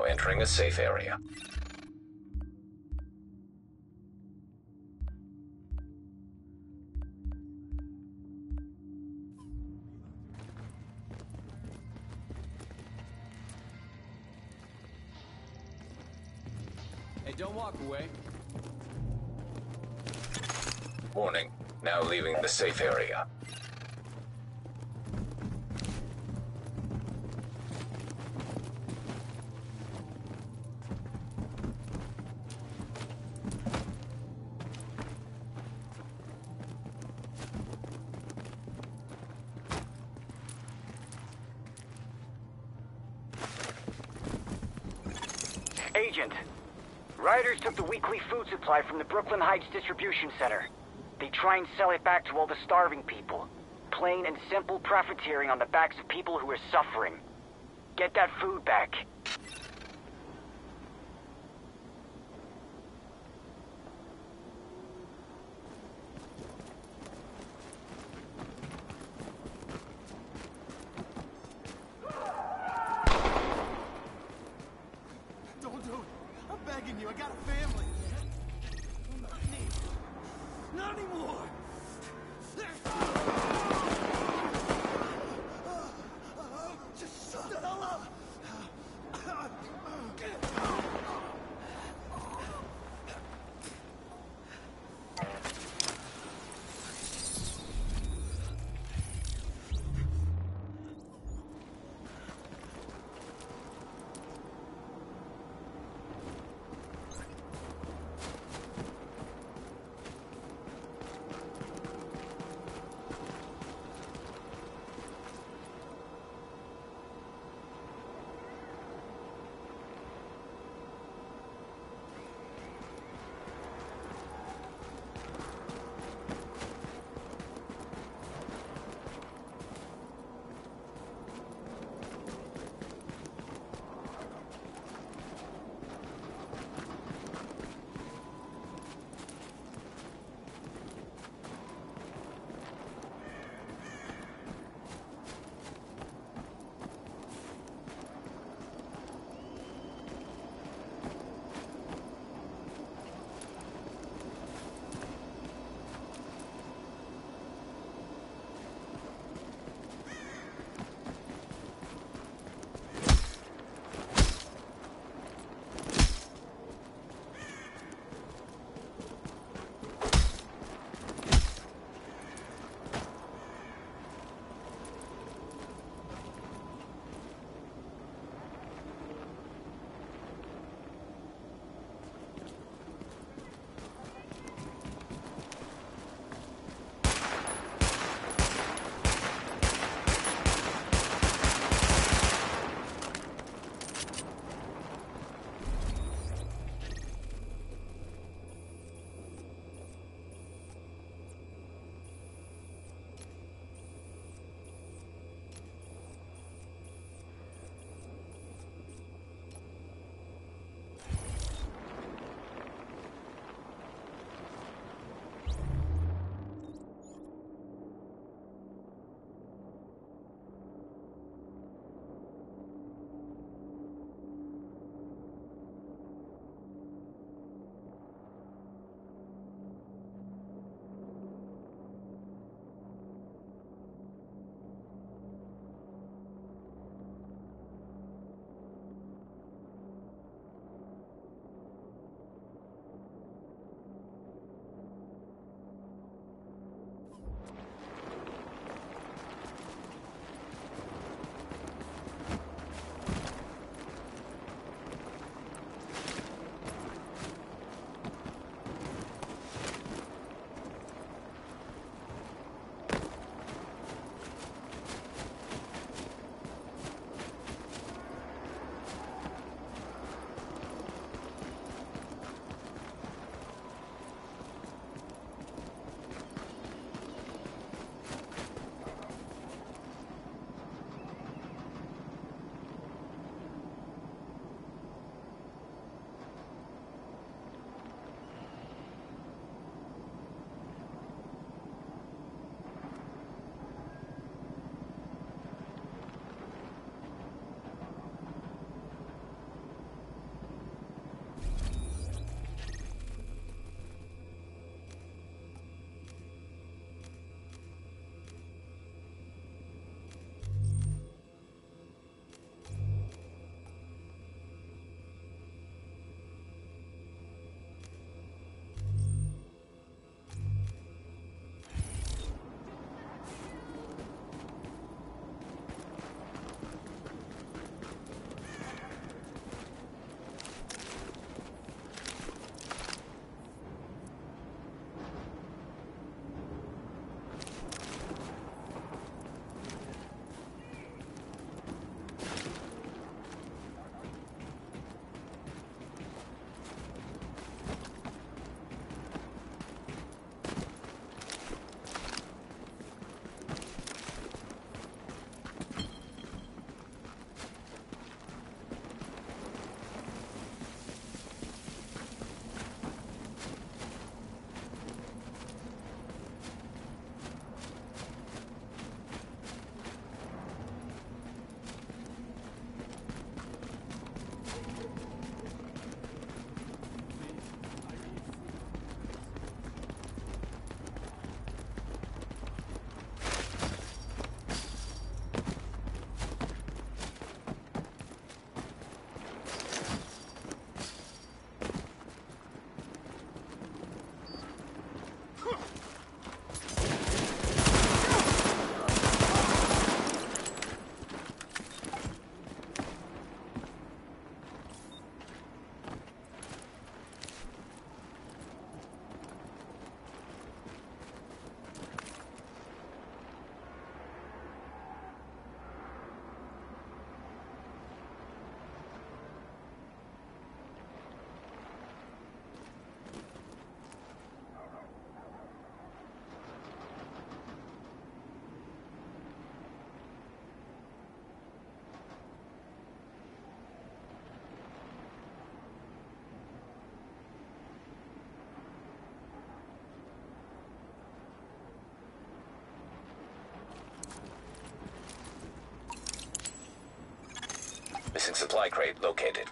now entering a safe area. Hey, don't walk away. Warning, now leaving the safe area. Agent, rioters took the weekly food supply from the Brooklyn Heights Distribution Center. They try and sell it back to all the starving people. Plain and simple profiteering on the backs of people who are suffering. Get that food back. Don't do it. I'm begging you. I got a family. Not anymore. Just shut the hell up. Missing supply crate located.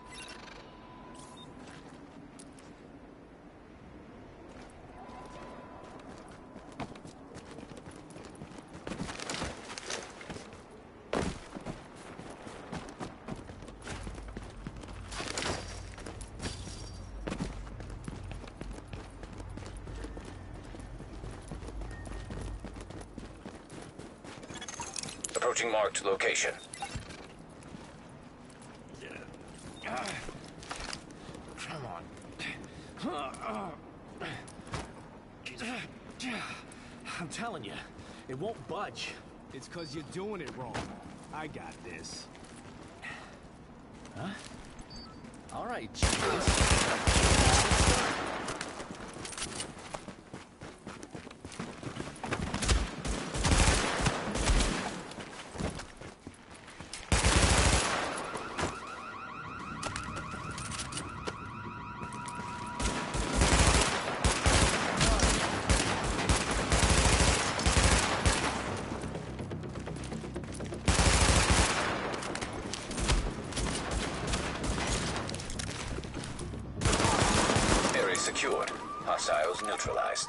Approaching marked location. Come on. I'm telling you, it won't budge. It's cause you're doing it wrong. I got this. Huh? All right, Jesus. Secured. Hostiles neutralized.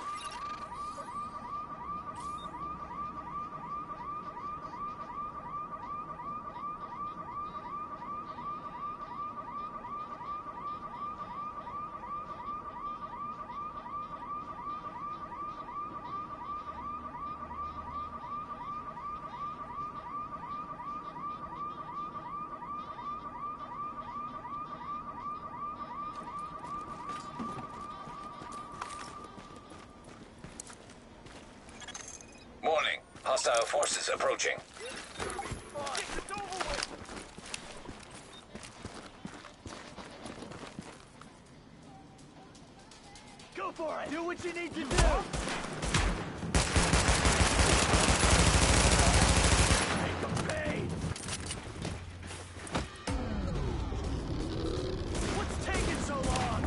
Warning. Hostile forces approaching. Go for it! Do what you need to do! Make them pay! What's taking so long?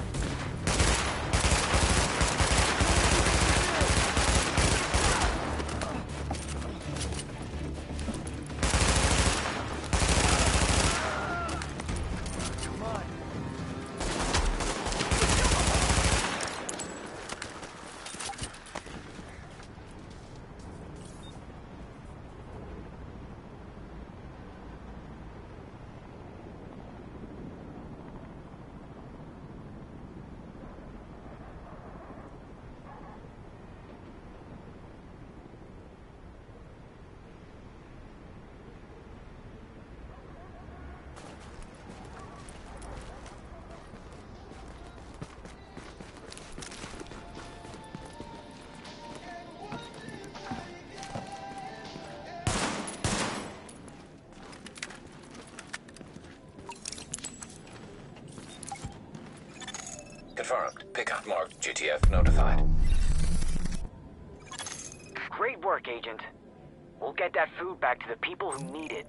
Confirmed. Pickup marked. GTF notified. Great work, Agent. We'll get that food back to the people who need it.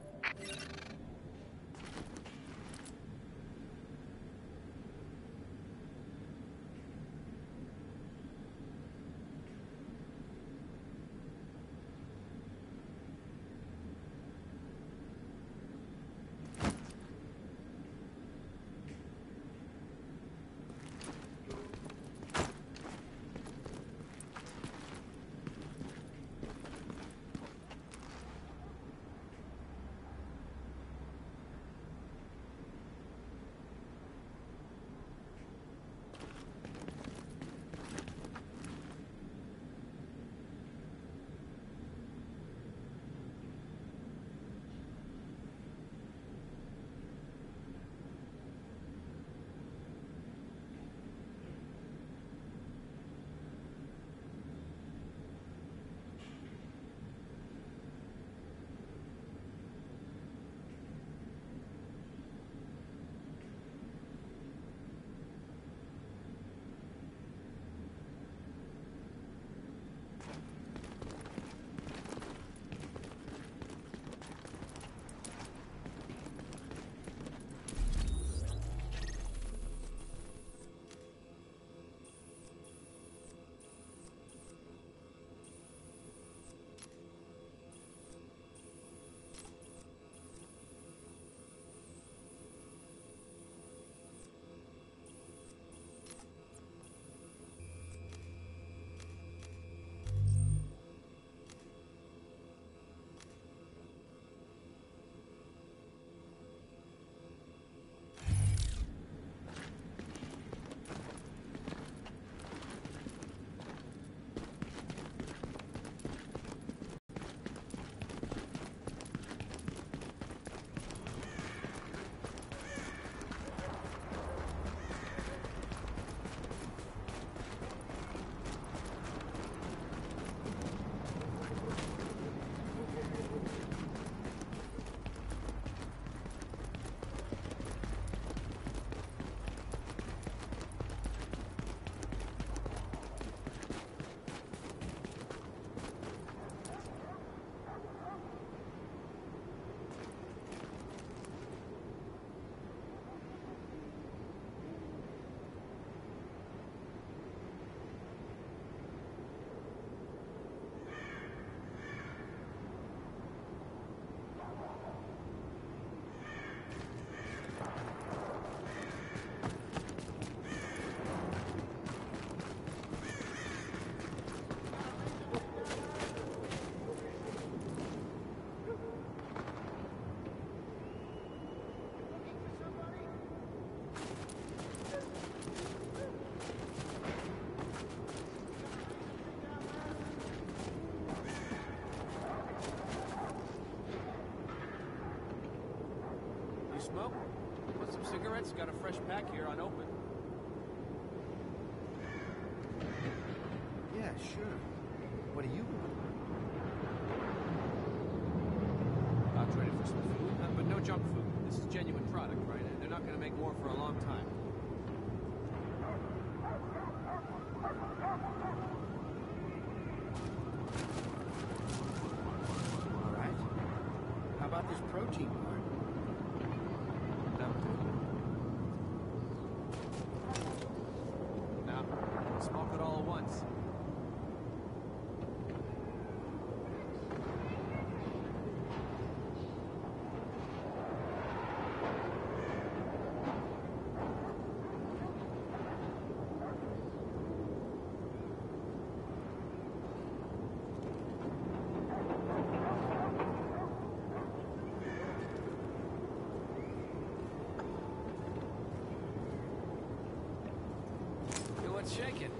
smoke? Want some cigarettes? Got a fresh pack here unopened. Yeah, sure. What do you want? I'll trade it for some food, but no junk food. This is genuine product, right? They're not gonna make more for a long time. All right. How about this protein bar? No. No. Smoke it all at once. Shake it.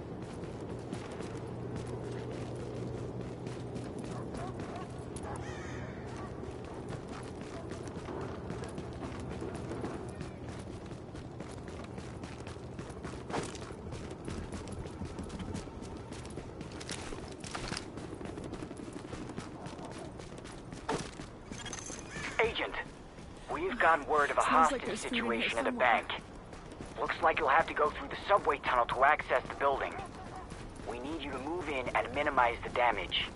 Agent, we've gotten word of a hostage situation at a bank. Looks like you'll have to go through the subway tunnel to access the building. We need you to move in and minimize the damage.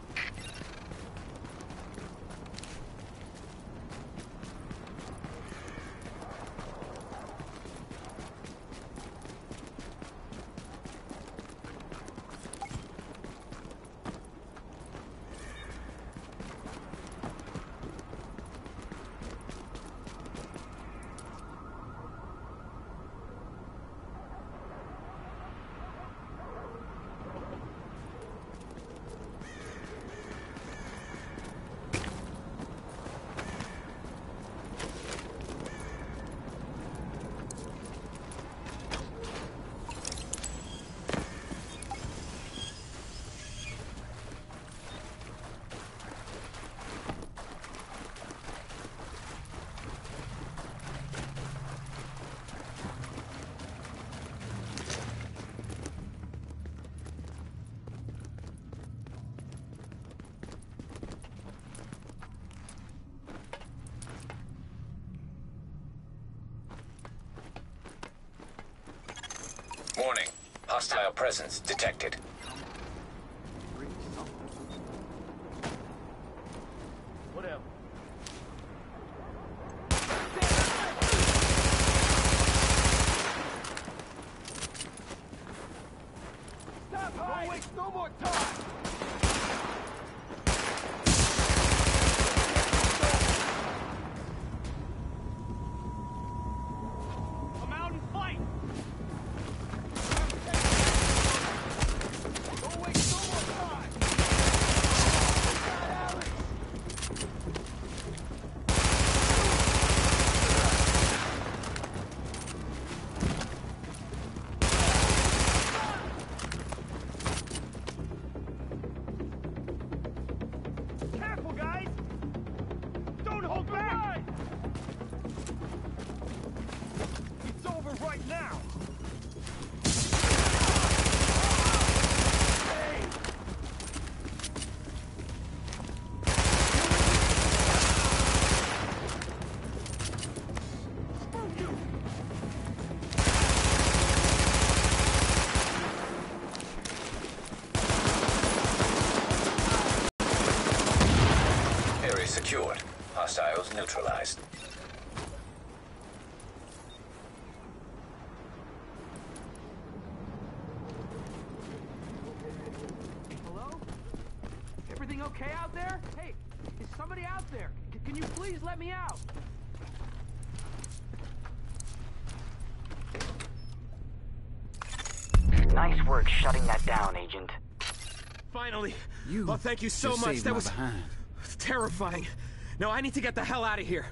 Warning. Hostile presence detected. Whatever. Stop! Don't waste no more time! Come out and fight! Don't waste no more time! Careful, guys! Don't hold back! It's over right now! Hey! Screw you! Area secured. Hostiles neutralized. Hello? Everything okay out there? Hey, is somebody out there? Can you please let me out? Nice work shutting that down, Agent. Finally! You Oh, thank you so just much. saved That my was behind. terrifying. No, I need to get the hell out of here.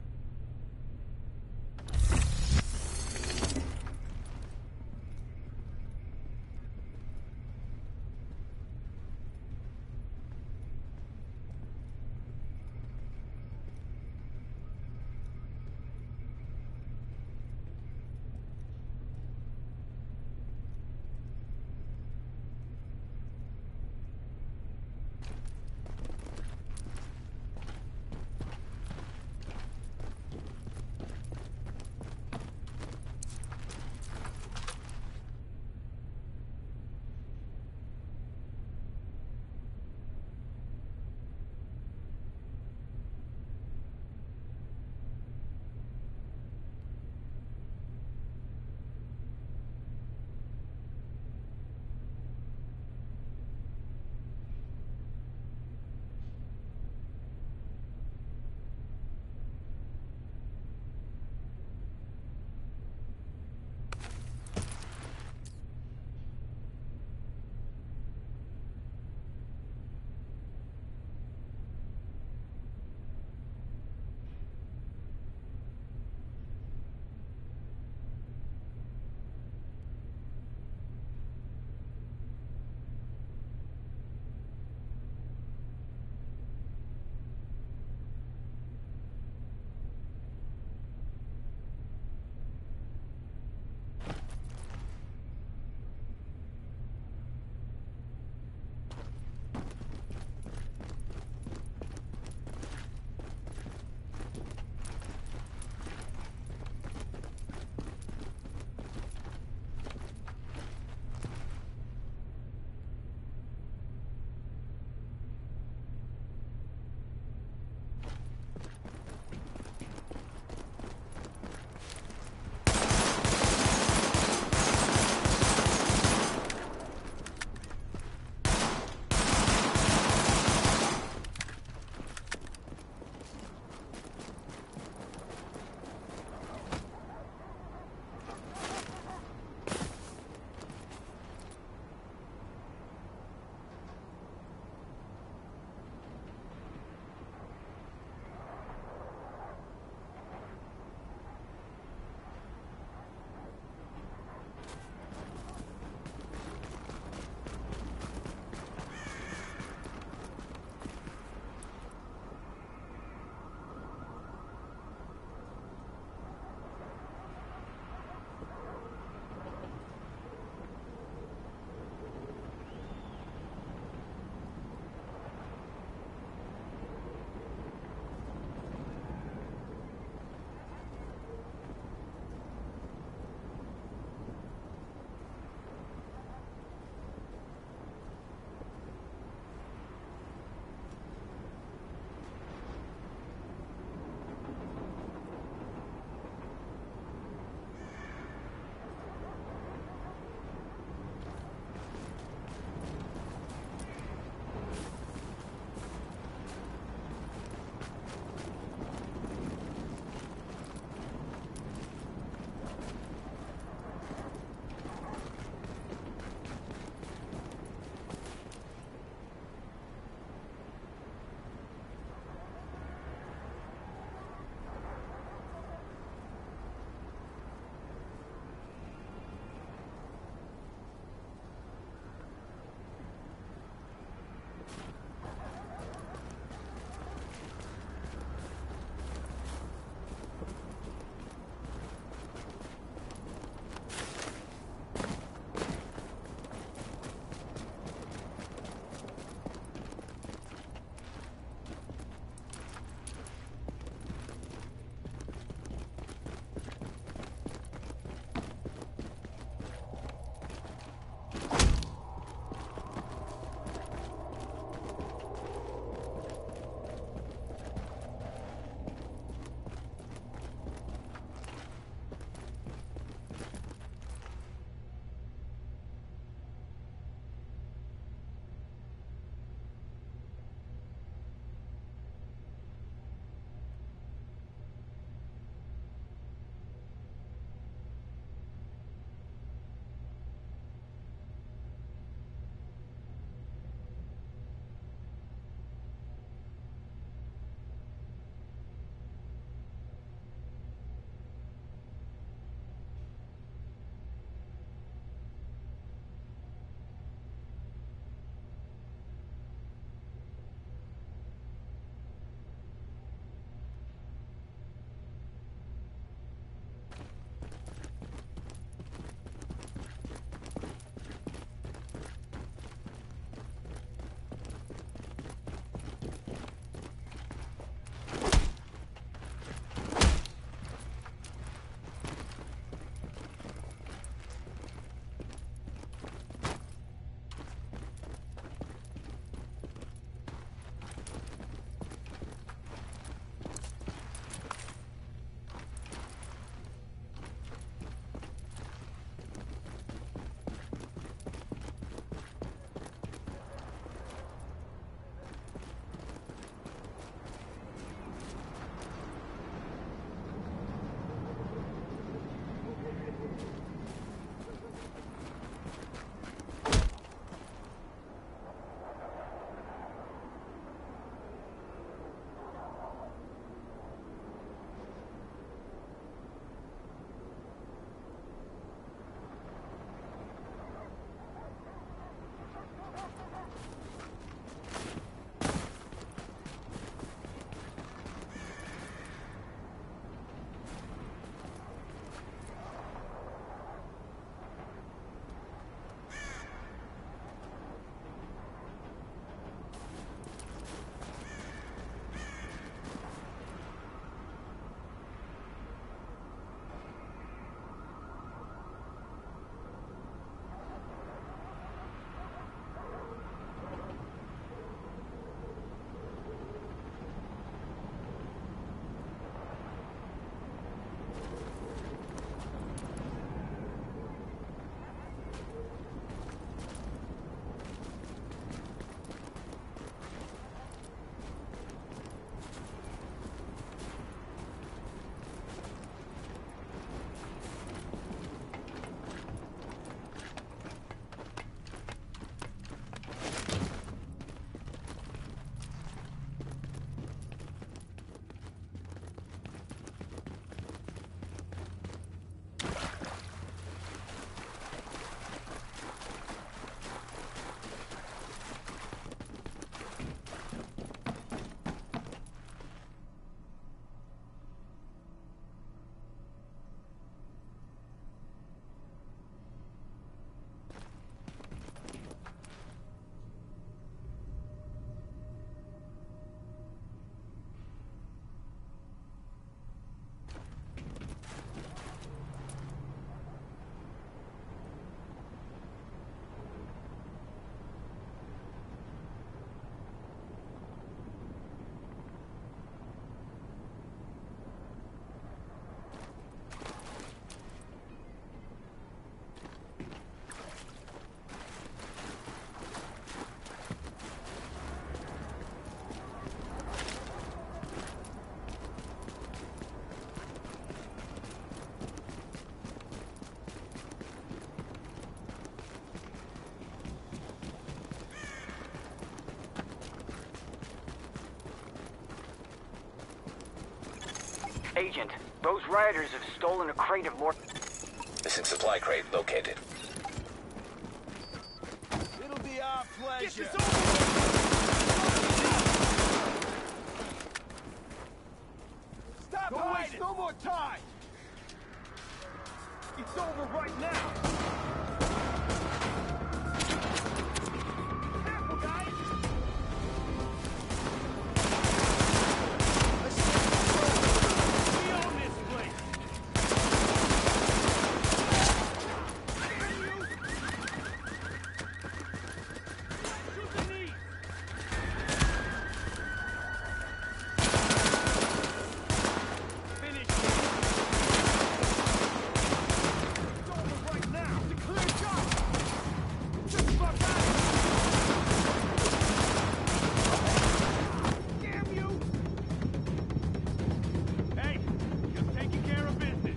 Agent, those rioters have stolen a crate of more... Missing supply crate located. It'll be our pleasure. Stop hiding! No more time! It's over right now! Careful, guys! We own this place! Shoot the knees! Finish it! It's over right now! It's a clear shot! Just about that! Damn you! Hey, just taking care of business.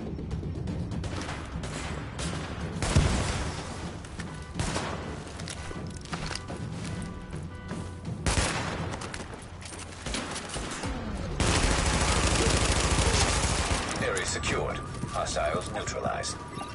Area secured. Hostiles neutralized.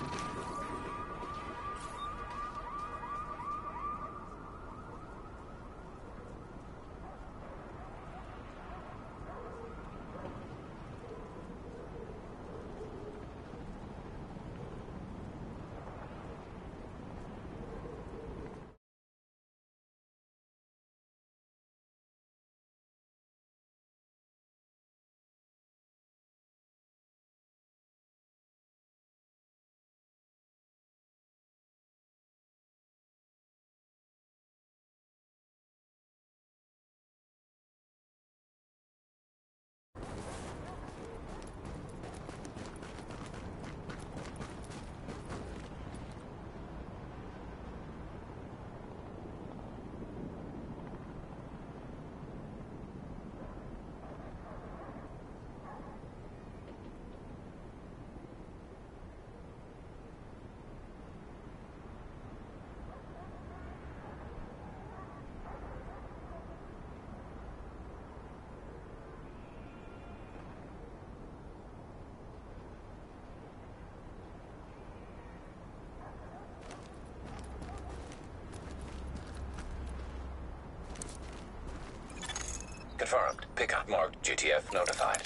Confirmed. Pickup marked. GTF notified.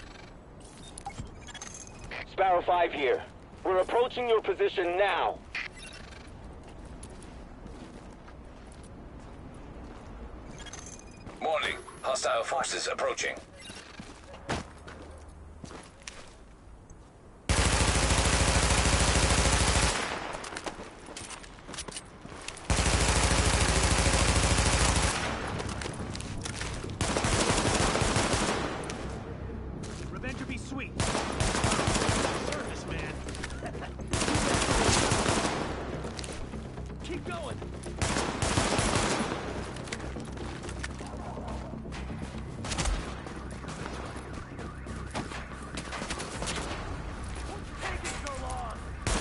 Sparrow 5 here. We're approaching your position now. Warning. Hostile forces approaching. Revenge will be sweet. Service, man. Keep going. Take it so long.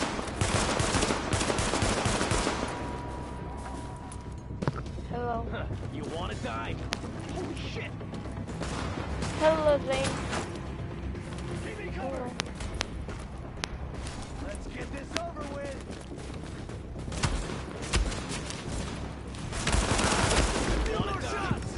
Hello. Huh, you want to die? Holy shit! Hello, Zane. Keep me Hello. covered. Let's get this over with. Few more shots.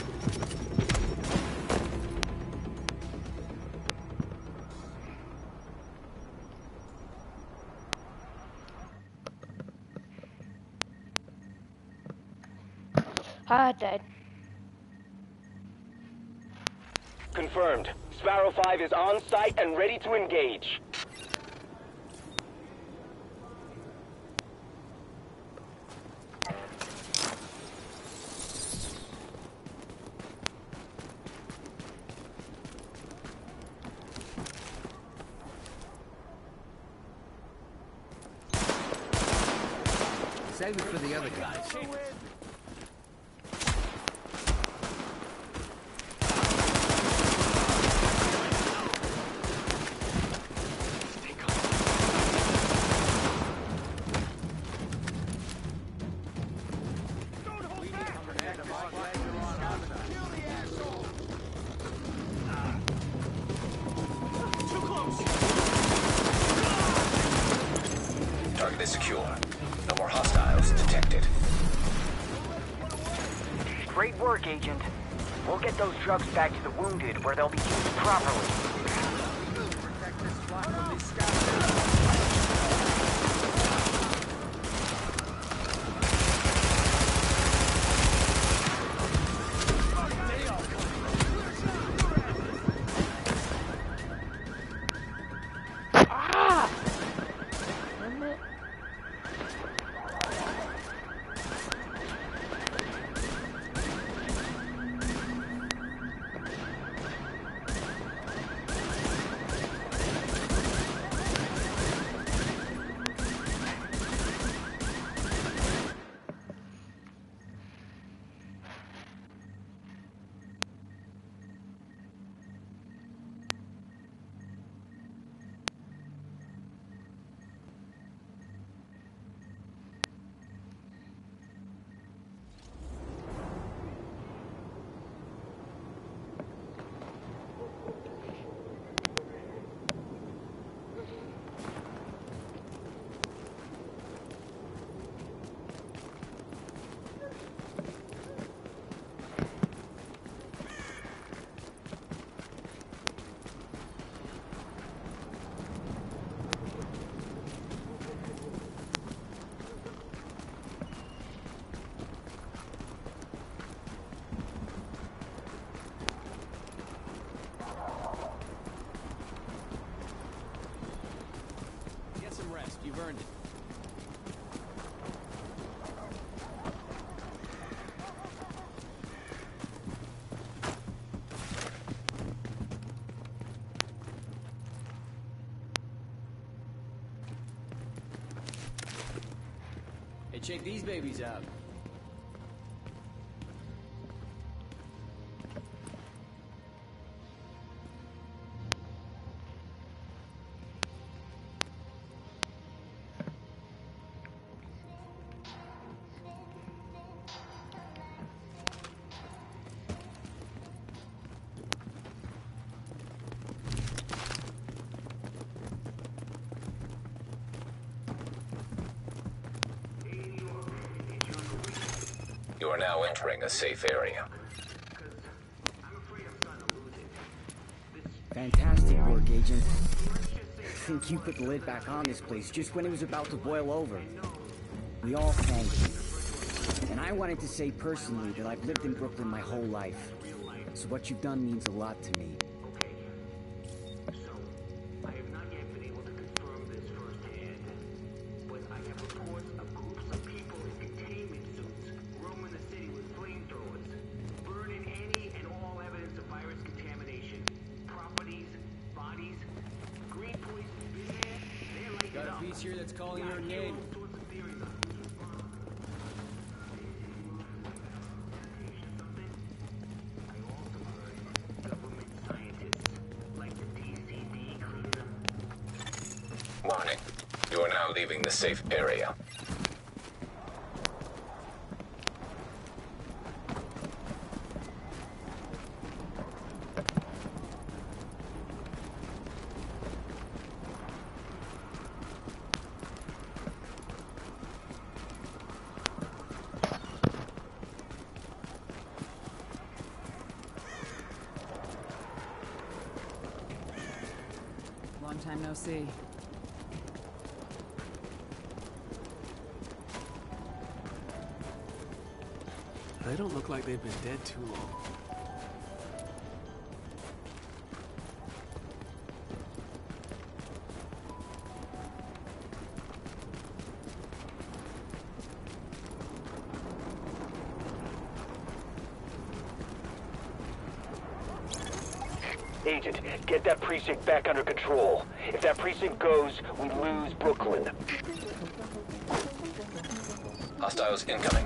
I died. Confirmed. Sparrow 5 is on site and ready to engage. Save it for the other guys. Don't hold back. Great work, Agent. We'll get those drugs back to the wounded where they'll be used properly. Protect this flock from these scouts. Damn it. Get some rest. You've earned it. Hey, check these babies out. You are now entering a safe area. Fantastic work, Agent. I think you put the lid back on this place just when it was about to boil over. We all thank you. And I wanted to say personally that I've lived in Brooklyn my whole life. So what you've done means a lot to me. I have not yet been able to confirm this firsthand, but I have reports of groups of people in containment suits roaming the city with flamethrowers, burning any and all evidence of virus contamination. Properties, bodies, green police has been there, they're lighting Got it up. a piece here that's calling your name. All sorts of theories on who's responsible. Something? I also heard government scientists like the DCD cleaning up. Warning. You are now leaving the safe area. Long time no see. They don't look like they've been dead too long. Agent, get that precinct back under control. If that precinct goes, we lose Brooklyn. Hostiles incoming.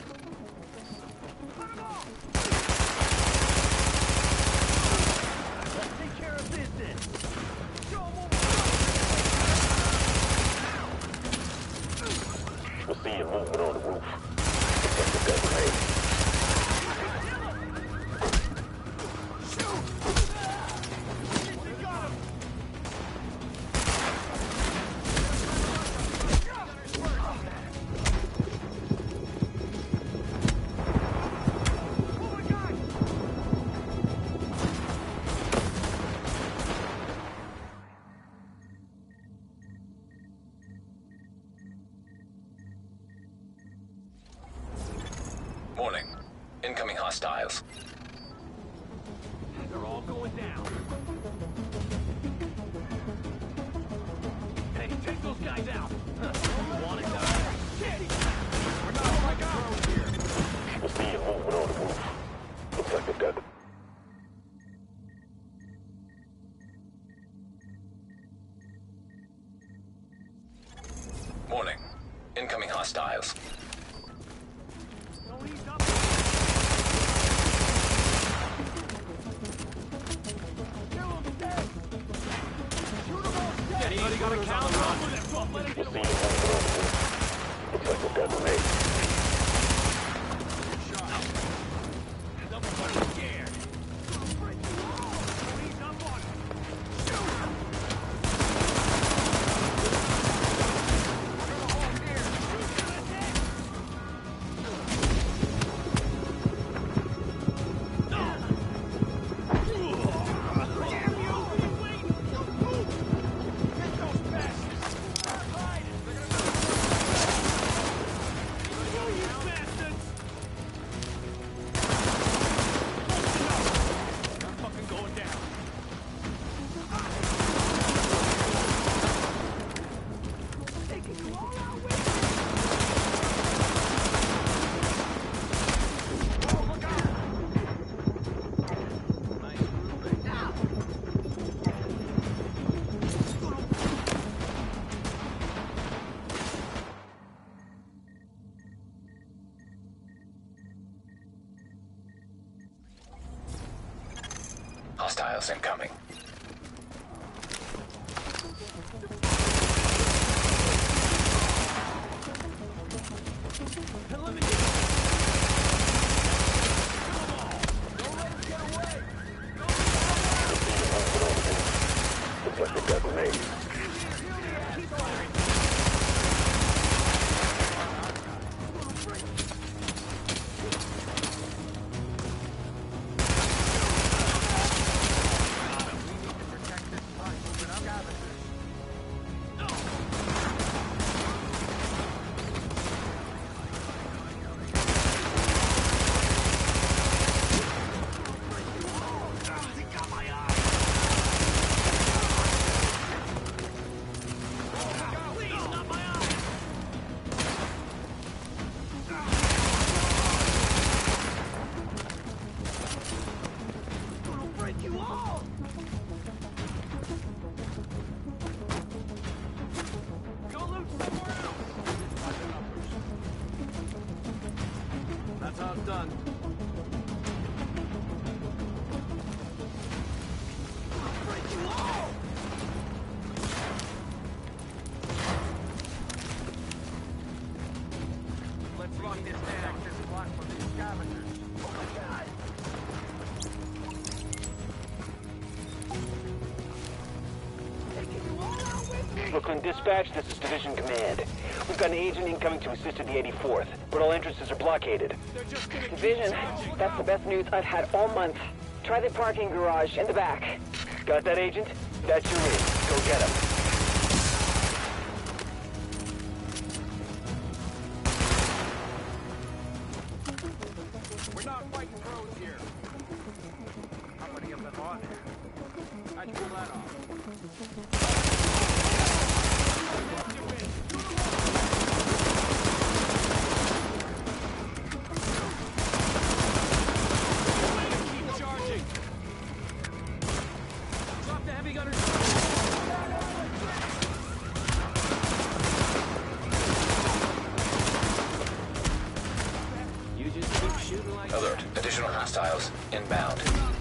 Take care of business. Show 'em what We'll see you moving on the roof. Protect the gun range. hostiles. They're all going down. Hey, take those guys out. You want it done? Kitty! We're not on my ground here. People see you moving on the roof. Looks like they've got the... Warning. Incoming hostiles. Don't ease up. Kill them dead. Shoot them all dead. Anybody got a counter on? Don't let it People get see away. you moving on the roof. Looks like they've got grenades. Double fucking scared. Don't ease up on it. Shoot. Hostiles incoming. Looks like they've got grenades. That's how it's done. Let's lock this down. This is locked for these scavengers. Oh my god! Brooklyn Dispatch, this is Division Command. We've got an agent incoming to assist at the 84th, but all entrances are blockaded. Division, that's the best news I've had all month. Try the parking garage in the back. Got that, Agent? That's your in. Go get him. We're not fighting pros here. I'm gonna get them on. How'd you pull that off? Keep charging. Drop the heavy gunners. You just keep shooting like Alert. Additional hostiles inbound.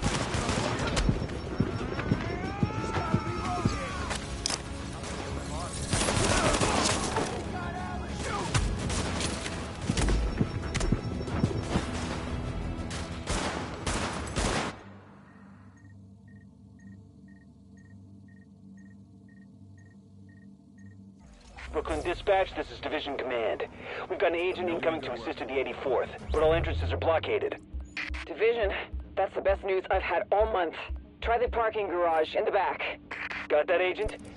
Brooklyn Dispatch, this is Division Command. We've got an agent incoming to assist at the 84th, but all entrances are blockaded. Division, that's the best news I've had all month. Try the parking garage in the back. Got that, Agent?